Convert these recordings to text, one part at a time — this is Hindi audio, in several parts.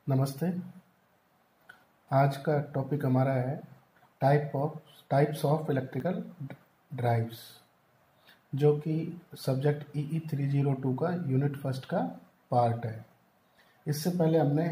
नमस्ते। आज का टॉपिक हमारा है टाइप्स ऑफ इलेक्ट्रिकल ड्राइव्स, जो कि सब्जेक्ट EE 302 का यूनिट फर्स्ट का पार्ट है। इससे पहले हमने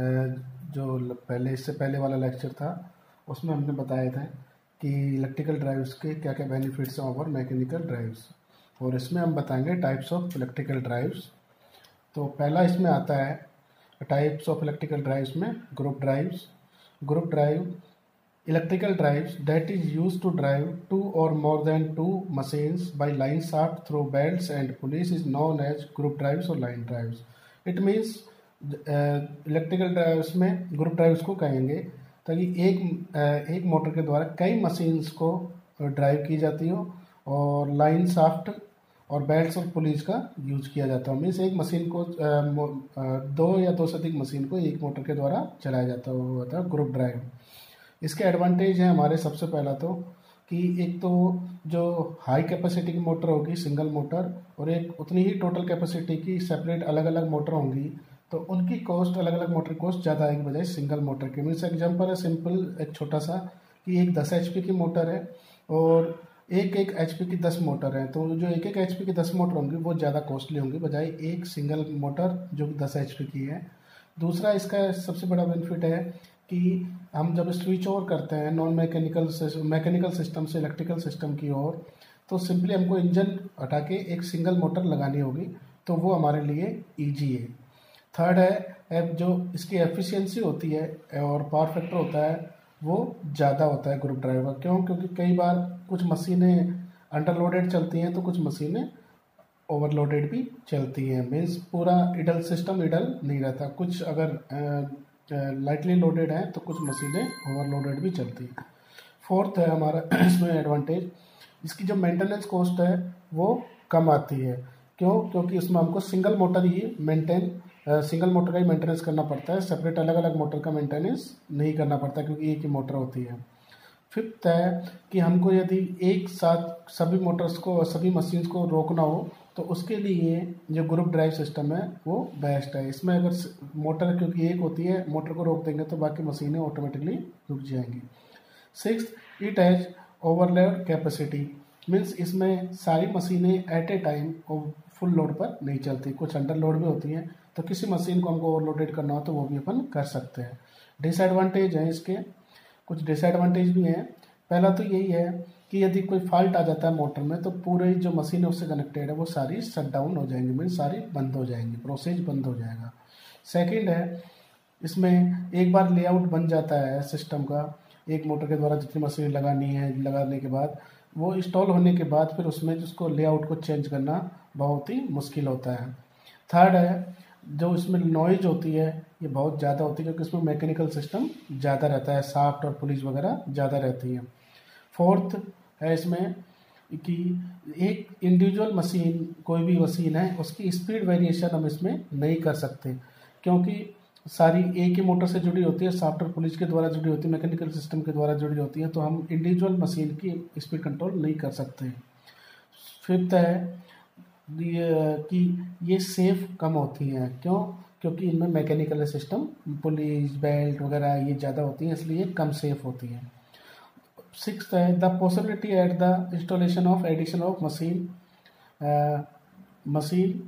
इससे पहले वाला लेक्चर था, उसमें हमने बताया था कि इलेक्ट्रिकल ड्राइव्स के क्या क्या बेनिफिट्स हैं ओवर मैकेनिकल ड्राइव्स, और इसमें हम बताएंगे टाइप्स ऑफ इलेक्ट्रिकल ड्राइव्स। तो पहला इसमें आता है टाइप्स ऑफ इलेक्ट्रिकल ड्राइव्स में group drive electrical drives that is used to drive two or more than two machines by line shaft through belts and pulleys is known as group drives or line drives. It means electrical drives में ग्रुप ड्राइव्स को कहेंगे ताकि एक मोटर के द्वारा कई मशीन्स को ड्राइव की जाती हो और लाइन शाफ्ट और बेल्ट्स और पुलिस का यूज किया जाता है। मीन्स एक मशीन को दो या दो से अधिक मशीन को एक मोटर के द्वारा चलाया जाता है ग्रुप ड्राइव। इसके एडवांटेज हैं हमारे सबसे पहला तो कि एक तो जो हाई कैपेसिटी की मोटर होगी सिंगल मोटर, और एक उतनी ही टोटल कैपेसिटी की सेपरेट अलग अलग मोटर होंगी, तो उनकी कॉस्ट अलग अलग मोटर कॉस्ट ज़्यादा आएगी बजाय सिंगल मोटर के। मीन्स एग्जांपल है सिंपल एक छोटा सा कि एक 10 HP की मोटर है और एक HP की 10 मोटर है, तो जो एक HP की 10 मोटर होंगी वो ज़्यादा कॉस्टली होंगी बजाय एक सिंगल मोटर जो कि 10 HP की है। दूसरा इसका सबसे बड़ा बेनिफिट है कि हम जब स्विच ओवर करते हैं नॉन मैकेनिकल सिस्टम से इलेक्ट्रिकल सिस्टम की ओर, तो सिंपली हमको इंजन हटा के एक सिंगल मोटर लगानी होगी, तो वो हमारे लिए ईजी है। थर्ड है जो इसकी एफिशिएंसी होती है और पावर फैक्टर होता है वो ज़्यादा होता है ग्रुप ड्राइव का। क्यों? क्योंकि कई बार कुछ मशीनें अंडरलोडेड चलती हैं तो कुछ मशीनें ओवरलोडेड भी चलती हैं। मीन्स पूरा इडल सिस्टम इडल नहीं रहता, कुछ अगर लाइटली लोडेड है तो कुछ मशीनें ओवरलोडेड भी चलती हैं। फोर्थ है हमारा इसमें एडवांटेज, इसकी जो मेंटेनेंस कॉस्ट है वो कम आती है। क्यों? क्योंकि इसमें हमको सिंगल मोटर का ही मेंटेनेंस करना पड़ता है, सेपरेट अलग अलग मोटर का मेंटेनेंस नहीं करना पड़ता क्योंकि एक ही मोटर होती है। फिफ्थ है कि हमको यदि एक साथ सभी मशीन्स को रोकना हो तो उसके लिए जो ग्रुप ड्राइव सिस्टम है वो बेस्ट है। इसमें अगर मोटर क्योंकि एक होती है, मोटर को रोक देंगे तो बाकी मशीनें ऑटोमेटिकली रुक जाएंगी। Sixth, it has overload capacity. Means इसमें सारी मशीनें at a time full load पर नहीं चलती, कुछ अंडर लोड भी होती हैं, तो किसी मशीन को हमको ओवरलोडेड करना हो तो वो भी अपन कर सकते हैं। डिसएडवांटेज है इसके, कुछ डिसएडवांटेज भी हैं। पहला तो यही है कि यदि कोई फॉल्ट आ जाता है मोटर में तो पूरे जो मशीन उससे कनेक्टेड है वो सारी शट डाउन हो जाएंगी, मीन्स सारी बंद हो जाएंगी, प्रोसेस बंद हो जाएगा। सेकंड है इसमें एक बार लेआउट बन जाता है सिस्टम का, एक मोटर के द्वारा जितनी मशीन लगानी है, लगाने के बाद वो इंस्टॉल होने के बाद फिर उसमें जिसको लेआउट को चेंज करना बहुत ही मुश्किल होता है। थर्ड है जो इसमें नॉइज होती है ये बहुत ज़्यादा होती है क्योंकि इसमें मैकेनिकल सिस्टम ज़्यादा रहता है, शाफ्ट और पुलिस वगैरह ज़्यादा रहती हैं। फोर्थ है इसमें कि एक इंडिविजुअल मशीन, कोई भी मशीन है उसकी स्पीड वेरिएशन हम इसमें नहीं कर सकते क्योंकि सारी एक ही मोटर से जुड़ी होती है, शाफ्ट और पुलिस के द्वारा जुड़ी होती है, मैकेनिकल सिस्टम के द्वारा जुड़ी होती है, तो हम इंडिविजुअल मशीन की स्पीड कंट्रोल नहीं कर सकते। फिफ्थ है कि ये सेफ कम होती हैं। क्यों? क्योंकि इनमें मैकेनिकल सिस्टम पुलिस बेल्ट वगैरह ये ज़्यादा होती हैं, इसलिए कम सेफ होती हैं। सिक्स्थ है the possibility at the installation of addition of machine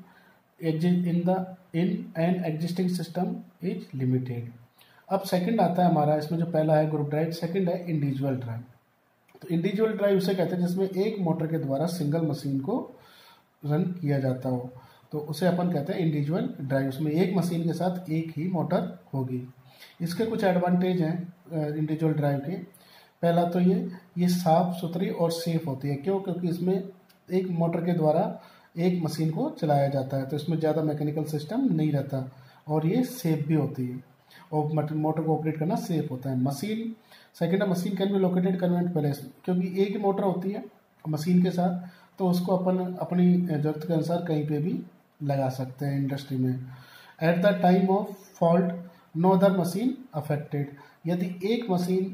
in an existing system is limited. अब सेकंड आता है हमारा, इसमें जो पहला है ग्रुप ड्राइव, सेकंड है इंडिविजुअल ड्राइव। तो इंडिविजुअल ड्राइव उसे कहते हैं जिसमें एक मोटर के द्वारा सिंगल मशीन को रन किया जाता हो, तो उसे अपन कहते हैं इंडिविजुअल ड्राइव। उसमें एक मशीन के साथ एक ही मोटर होगी। इसके कुछ एडवांटेज हैं इंडिविजुअल ड्राइव के। पहला तो ये साफ सुथरी और सेफ होती है। क्यों? क्योंकि इसमें एक मोटर के द्वारा एक मशीन को चलाया जाता है, तो इसमें ज़्यादा मैकेनिकल सिस्टम नहीं रहता और ये सेफ भी होती है और मोटर को ऑपरेट करना सेफ होता है। Second machine can be located convenient place, क्योंकि एक ही मोटर होती है मशीन के साथ, तो उसको अपन अपनी ज़रूरत के अनुसार कहीं पे भी लगा सकते हैं इंडस्ट्री में। At the time of fault no other machine affected. यदि एक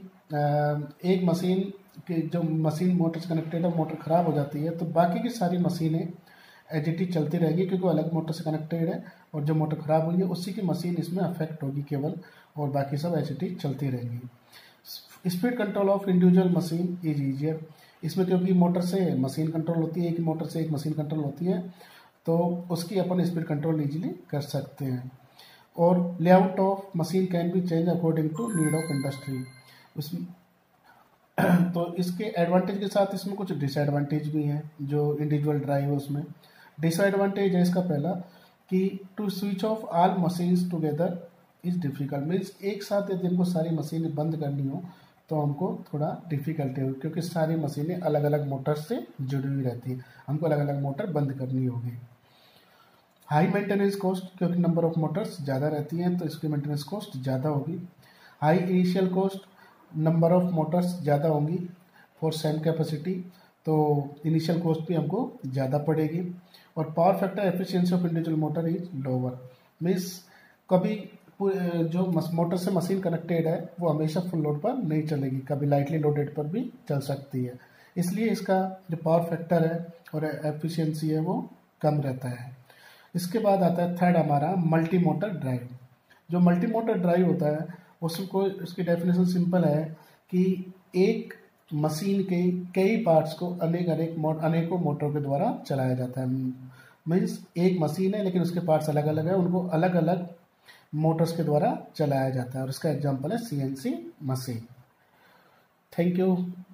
मशीन की जो मशीन मोटर से कनेक्टेड है मोटर ख़राब हो जाती है तो बाकी की सारी मशीनें एज इट इज चलती रहेगी क्योंकि वो अलग मोटर से कनेक्टेड है, और जो मोटर ख़राब हुई है उसी की मशीन इसमें अफेक्ट होगी केवल, और बाकी सब एच चलती रहेंगी। Speed control of individual machine is easier, इसमें क्योंकि मोटर से मशीन कंट्रोल होती है, एक मोटर से एक मशीन कंट्रोल होती है, तो उसकी अपन स्पीड कंट्रोल इजीली कर सकते हैं। और layout of machine can be change according to need of industry. उसमें तो इसके एडवांटेज के साथ इसमें कुछ डिसएडवांटेज भी हैं जो इंडिविजुअल ड्राइव है उसमें। डिसएडवांटेज है इसका पहला कि to switch off all machines together is difficult, means एक साथ यदि हमको सारी मशीनें बंद करनी हो तो हमको थोड़ा डिफिकल्टी होगी, क्योंकि सारी मशीनें अलग अलग मोटर से जुड़ी हुई रहती हैं, हमको अलग अलग मोटर बंद करनी होगी। हाई मेंटेनेंस कॉस्ट, क्योंकि नंबर ऑफ मोटर्स ज़्यादा रहती हैं तो इसकी मेंटेनेंस कॉस्ट ज़्यादा होगी। High initial cost, number of motors ज़्यादा होंगी फॉर सेम कैपेसिटी, तो इनिशियल कॉस्ट भी हमको ज़्यादा पड़ेगी। और power factor efficiency of individual motor is lower, means कभी जो मोटर से मशीन कनेक्टेड है वो हमेशा फुल लोड पर नहीं चलेगी, कभी लाइटली लोडेड पर भी चल सकती है, इसलिए इसका जो पावर फैक्टर है और एफिशिएंसी है वो कम रहता है। इसके बाद आता है थर्ड हमारा मल्टी मोटर ड्राइव। जो मल्टी मोटर ड्राइव होता है उसको, उसकी डेफिनेशन सिंपल है कि एक मशीन के कई पार्ट्स को अनेकों मोटरों के द्वारा चलाया जाता है। मीन्स एक मशीन है लेकिन उसके पार्ट्स अलग अलग है, उनको अलग अलग मोटर्स के द्वारा चलाया जाता है, और इसका एग्जांपल है सीएनसी मशीन। Thank you.